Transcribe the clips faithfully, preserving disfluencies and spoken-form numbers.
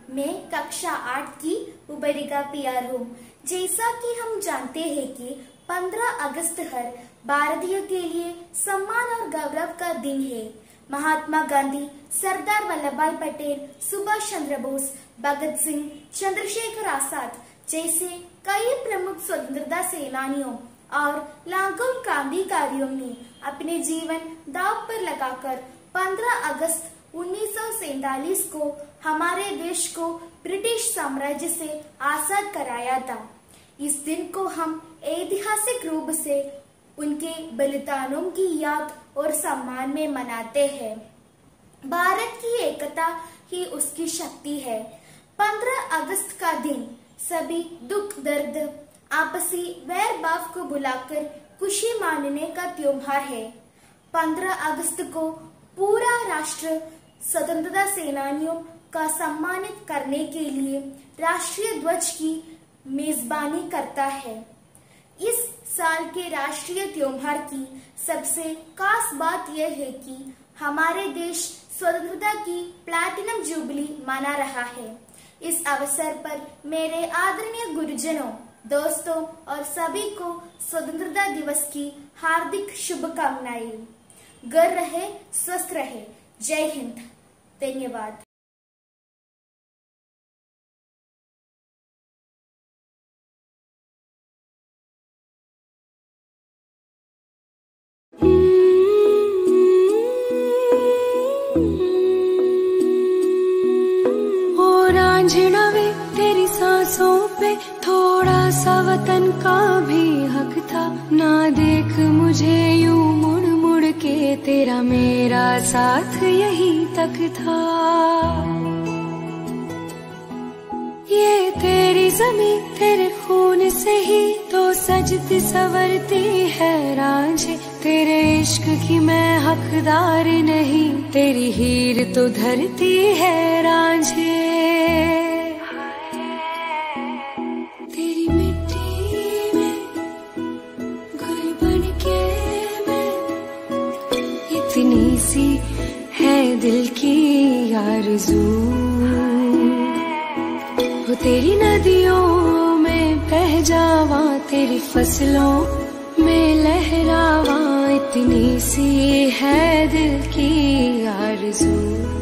मैं कक्षा आठ की उबरिका पियार हूँ। जैसा कि हम जानते हैं कि पंद्रह अगस्त हर भारतीय के लिए सम्मान और गौरव का दिन है। महात्मा गांधी, सरदार वल्लभ भाई पटेल, सुभाष चंद्र बोस, भगत सिंह, चंद्रशेखर आजाद जैसे कई प्रमुख स्वतंत्रता सेनानियों और लाखों क्रांतिकारियों ने अपने जीवन दांव पर लगाकर पंद्रह अगस्त उन्नीस सौ सैतालीस को हमारे देश को ब्रिटिश साम्राज्य से आजाद कराया था। इस दिन को हम ऐतिहासिक रूप से उनके बलिदानों की याद और सम्मान में मनाते हैं। भारत की एकता ही उसकी शक्ति है। पंद्रह अगस्त का दिन सभी दुख दर्द, आपसी वैर भाव को भुलाकर खुशी मानने का त्योहार है। पंद्रह अगस्त को पूरा राष्ट्र स्वतंत्रता सेनानियों का सम्मानित करने के लिए राष्ट्रीय ध्वज की मेजबानी करता है। इस साल के राष्ट्रीय त्योहार की सबसे खास बात यह है कि हमारे देश स्वतंत्रता की प्लैटिनम जुबली मना रहा है। इस अवसर पर मेरे आदरणीय गुरुजनों, दोस्तों और सभी को स्वतंत्रता दिवस की हार्दिक शुभकामनाएं। घर रहे, स्वस्थ रहे। जय हिंद। धन्यवाद। ओ रांझना वे तेरी सांसों पे थोड़ा सा वतन का भी हक था। ना देख मुझे यूं मुड़ मुड़ के, तेरा मेरा साथ यहीं तक था। ये तेरी ज़मीं तेरे खून से ही तो सजती संवरती है रांझे। तेरे इश्क की मैं हकदार नहीं, तेरी हीर तो धरती है रांझे। तेरी मिट्टी में गुल बन के मैं, इतनी सी है दिल की आरज़ू। वो तेरी नदियों में बह जावा, तेरी फसलों में लहरावा, इतनी सी है दिल की आरज़ू।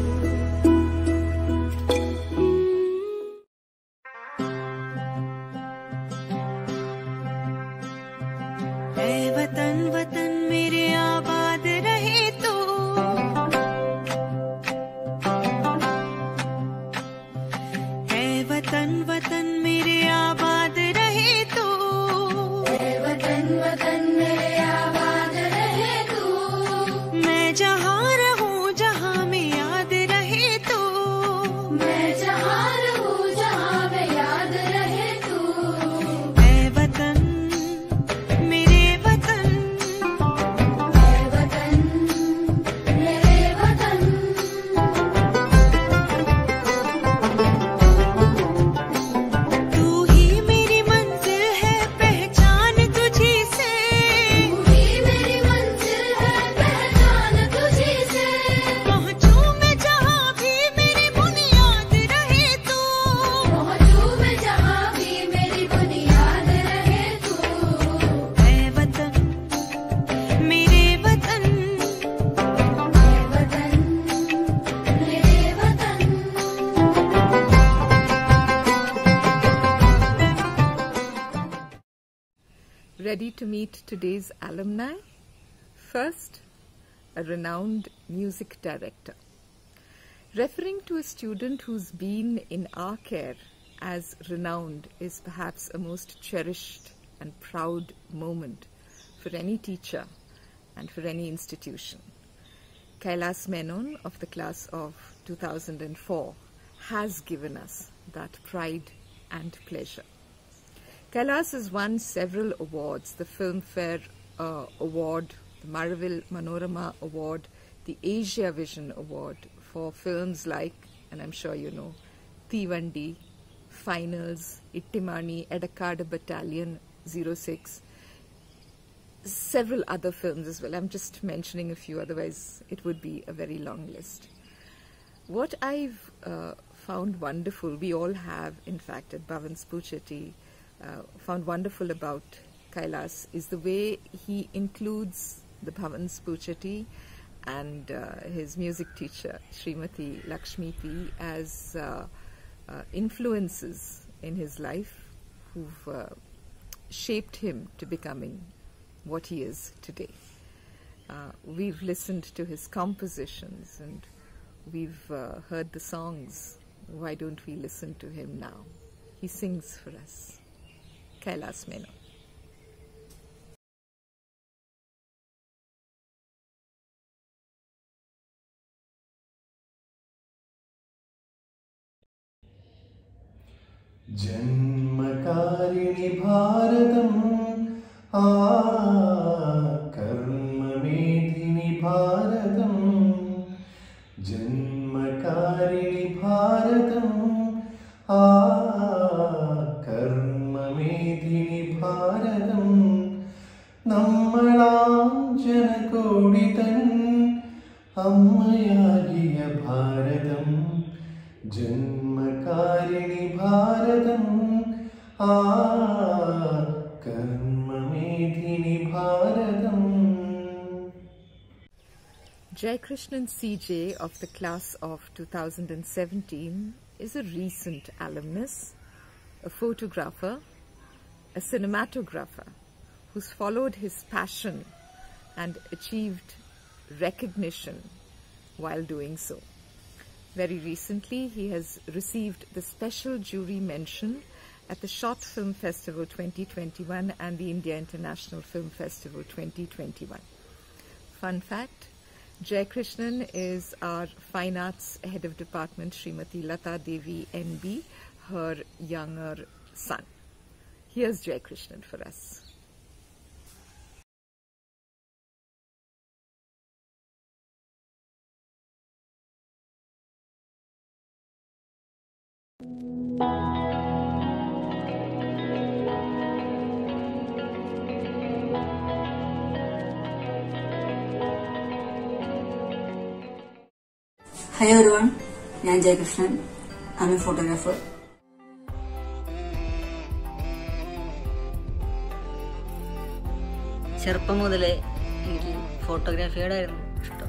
ऐ वतन वतन मेरे आबाद रहे तू, ऐ वतन वतन मेरे आबाद रहे तू, ऐ वतन वतन मेरे आबाद रहे तू। मैं जहाँ रहूं जहाँ में याद रहे तू, मैं जहाँ रहूं जहाँ में याद रहे तू। ऐ वतन मेरे वतन, ऐ वतन मेरे वतन। तू ही मेरी मंजिल है, पहचान तुझी से, तू ही मेरी मंजिल है, पहचान तुझी से। पहुँचूं मैं जहाँ भी मेरी बुनियाद रहे तू, पहुँचूं मैं जहाँ भी मेरी बुनियाद रहे तू। ऐ वतन मेरे वतन, ऐ वतन मेरे वतन। Ready to meet today's alumni? First, a renowned music director. Referring to a student who's been in our care as renowned is perhaps a most cherished and proud moment for any teacher and for any institution. Kailas Menon of the class of two thousand four has given us that pride and pleasure. Kailas has won several awards, the Filmfare uh, Award, the Maravill Manorama Award, the Asia Vision Award for films like, and I'm sure you know, Thivandi, Finals, Ittimani, Edakada Battalion zero six, several other films as well. I'm just mentioning a few, otherwise it would be a very long list. What I've uh, found wonderful, we all have, in fact, at Bhavan Spuchati, uh, found wonderful about Kailas is the way he includes the Bhavan Spuchati and uh, his music teacher, Srimati Lakshmi P, as uh, uh, influences in his life who've uh, shaped him to becoming what he is today. Uh, we've listened to his compositions and we've uh, heard the songs. Why don't we listen to him now? He sings for us. Kailas Menon. जन्मकारिणि भारतम् आ कर्ममेधिनि भारतम् जन्मकारिणि भारतम् आ कर्ममेधिनि भारतम् നമ്മളാം ജനകോടി തൻ അമ്മയാകിയ ഭാരതം ജന്മകാരിണി ഭാരതം ആ കർമ്മമേധിനി ഭാരതം. Jaikrishnan C J of the class of two thousand seventeen is a recent alumnus, a photographer, a cinematographer who's followed his passion and achieved recognition while doing so. Very recently, he has received the special jury mention at the Short Film Festival twenty twenty-one and the India International Film Festival twenty twenty-one. Fun fact, Jaikrishnan is our Fine Arts Head of Department, Srimati Lata Devi N B, her younger son. Here's Jaikrishnan for us. Hi everyone, I am Jaikrishnan. I am a photographer. ചെറുപ്പം മുതലേ എനിക്ക് ഫോട്ടോഗ്രാഫിയോടെ ആയിരുന്നു ഇഷ്ടം.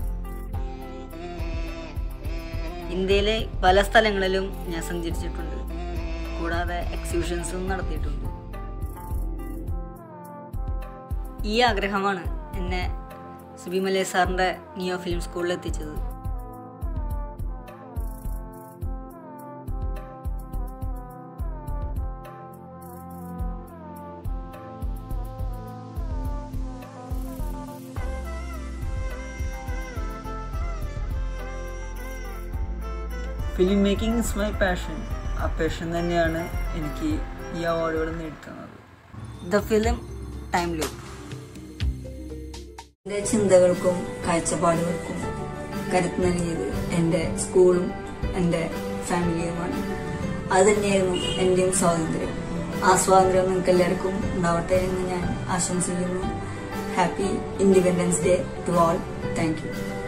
ഇന്ത്യയിലെ പല സ്ഥലങ്ങളിലും ഞാൻ സഞ്ചരിച്ചിട്ടുണ്ട്, കൂടാതെ എക്സിബിഷൻസും നടത്തിയിട്ടുണ്ട്. ഈ ആഗ്രഹമാണ് എന്നെ സുബിമലേ സാറിൻ്റെ നിയോ ഫിലിം സ്കൂളിൽ എത്തിച്ചത്. Film making is my passion. ആ പാഷൻ തന്നെയാണ് എനിക്ക് ഈ അവാർഡുകൾ നേടിത്തന്നത്. ദ ഫിലിം ടൈം ലൂപ്പ് എൻ്റെ ചിന്തകൾക്കും കാഴ്ചപ്പാടുകൾക്കും കരുത്ത് നൽകിയത് എൻ്റെ സ്കൂളും എൻ്റെ ഫാമിലിയുമാണ്. അത് തന്നെയായിരുന്നു എൻ്റെയും സ്വാതന്ത്ര്യം. ആ സ്വാതന്ത്ര്യം നിങ്ങൾക്ക് എല്ലാവർക്കും ഉണ്ടാവട്ടെ എന്ന് ഞാൻ ആശംസിക്കുന്നു. Happy independence day to all. Thank U.